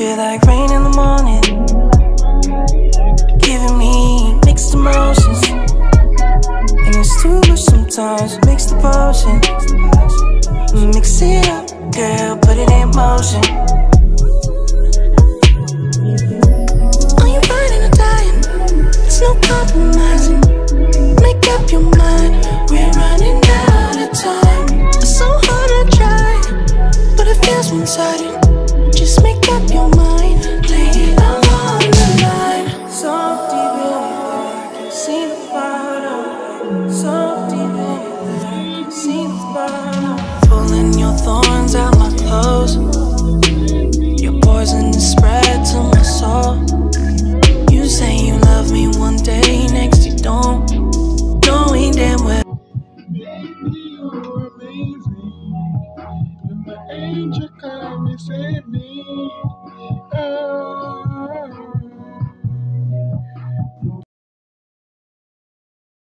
feel like rain in the morning, giving me mixed emotions, and it's too much sometimes. Mix the potion, mix it up, girl, put it in motion. Are you riding or dying? There's no compromising. Make up your mind, we're running out of time. It's so hard to try, but it feels one-sided. Just make up your mind, lay it all on the line. So deep in it, I can see the bottom. So deep in it, I can see the bottom. Pulling your thorns out my clothes, your poison is spread to my soul. You say you love me one day, next you don't, knowing damn well. You're amazing, and my angel come and save me.